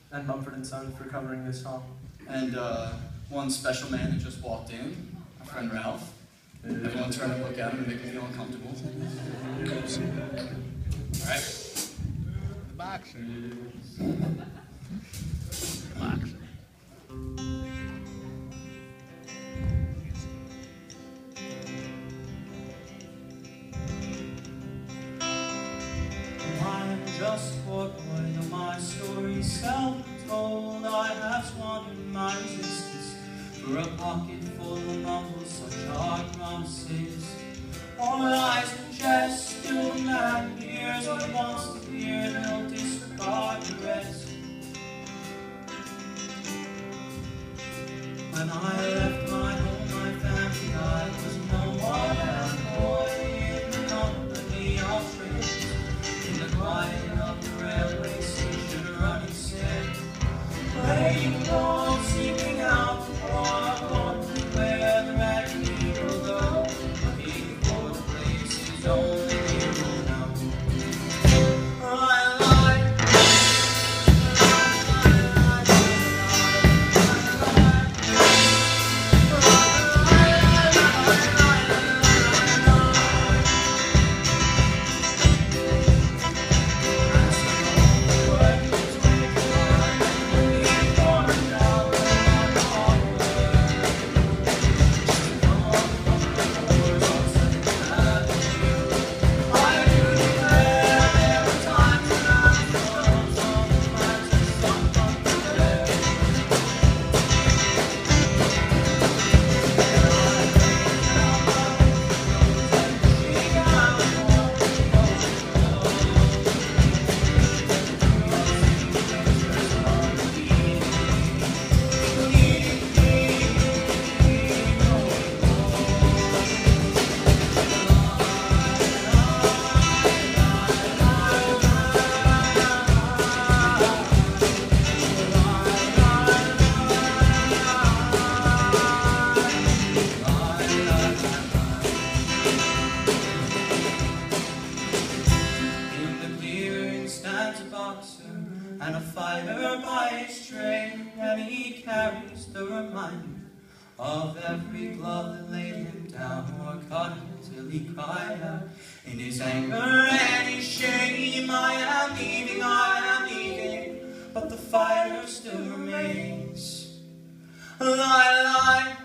and Mumford & Sons for covering this song. And one special man that just walked in, our friend Ralph. Everyone turn and look at him and make him feel uncomfortable. Alright. The boxer. The boxer. Just poor boy, though my story's self-told, I have squandered my resistance for a pocket full of mumbles, such hard promises. All lies and jest, still the man hears what he wants to hear, and he'll disregard the rest. When I left my home, my family, I was no more than a boy in the company of friends. In the quiet of the railway station, running scared, playing ball, seeking out the war, where the ragged people go, looking for the places only he will know. And a fighter by his trade, and he carries the reminder of every glove that laid him down or cut him till he cried out in his anger and his shame. I am leaving, but the fighter still remains. Lie, lie.